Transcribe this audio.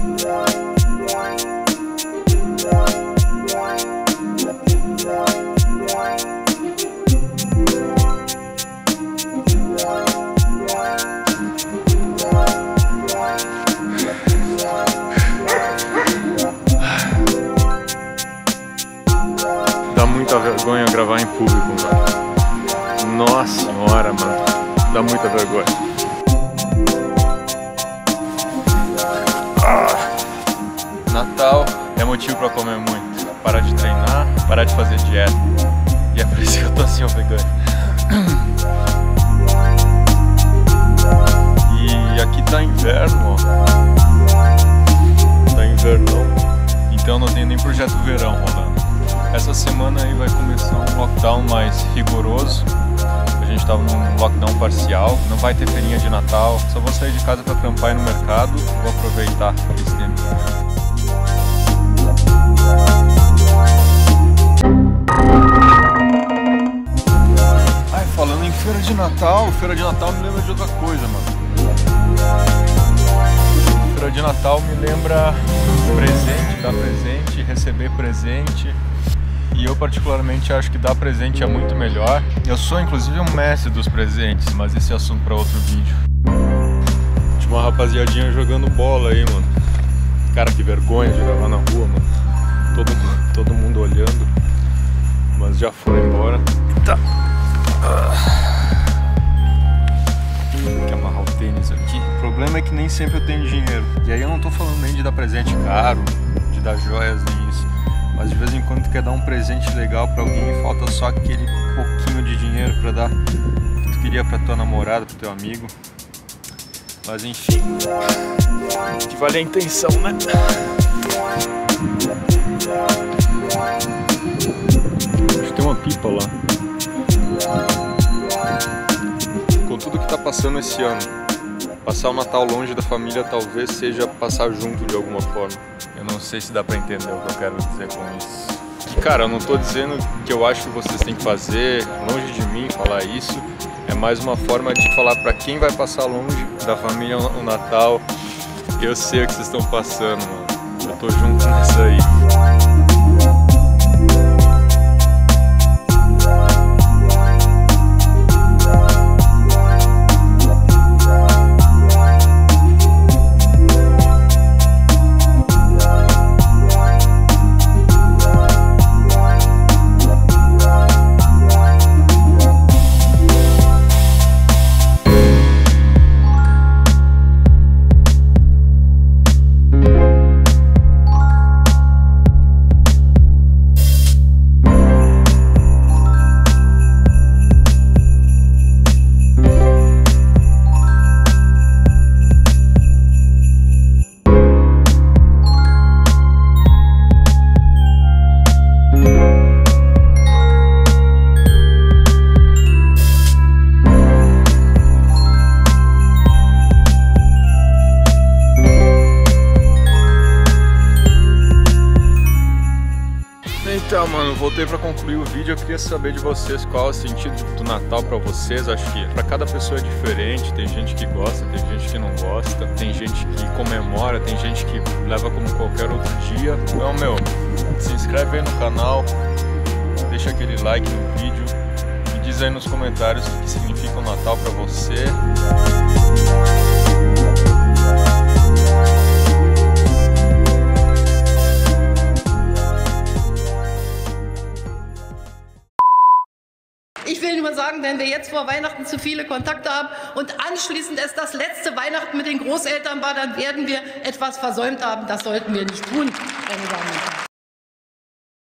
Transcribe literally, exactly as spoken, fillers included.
Dá muita vergonha gravar em público, mano. Nossa senhora, mano. Dá muita vergonha. Ah. Natal é motivo pra comer muito. Parar de treinar, parar de fazer dieta. E é por isso que eu tô assim, ó, vegano. E aqui tá inverno, ó. Tá invernão. Então não tem nem projeto verão rolando. Essa semana aí vai começar um lockdown mais rigoroso. A gente tava num lockdown parcial, não vai ter feirinha de Natal. Só vou sair de casa para trampar no mercado. Vou aproveitar esse tempo. Ai, falando em feira de Natal, feira de Natal me lembra de outra coisa, mano. Feira de Natal me lembra presente, dar presente, receber presente. E eu particularmente acho que dar presente é muito melhor. Eu sou inclusive um mestre dos presentes, mas esse é assunto para outro vídeo. Tinha uma rapaziadinha jogando bola aí, mano. Cara, que vergonha de gravar na rua, mano. Todo, todo mundo olhando. Mas já foram embora. Tá. Tem que amarrar o tênis aqui. O problema é que nem sempre eu tenho dinheiro. E aí eu não tô falando nem de dar presente caro, de dar joias, nem isso. Mas de vez em quando tu quer dar um presente legal pra alguém e falta só aquele pouquinho de dinheiro pra dar que tu queria pra tua namorada, pro teu amigo. Mas enfim, que vale a intenção, né? Acho que tem uma pipa lá. Com tudo que tá passando esse ano, passar o Natal longe da família talvez seja passar junto de alguma forma. Eu não sei se dá pra entender o que eu quero dizer com isso. E, cara, eu não tô dizendo que eu acho que vocês têm que fazer longe de mim falar isso. É mais uma forma de falar pra quem vai passar longe da família o Natal. Eu sei o que vocês estão passando, mano. Eu tô junto nessa aí. Então, mano, voltei pra concluir o vídeo. Eu queria saber de vocês qual é o sentido do Natal pra vocês. Acho que pra cada pessoa é diferente. Tem gente que gosta, tem gente que não gosta, tem gente que comemora, tem gente que leva como qualquer outro dia. Então, meu, se inscreve aí no canal, deixa aquele like no vídeo, me diz aí nos comentários o que significa o Natal pra você. Ich will nur sagen, wenn wir jetzt vor Weihnachten zu viele Kontakte haben und anschließend es das letzte Weihnachten mit den Großeltern war, dann werden wir etwas versäumt haben. Das sollten wir nicht tun, meine Damen und Herren.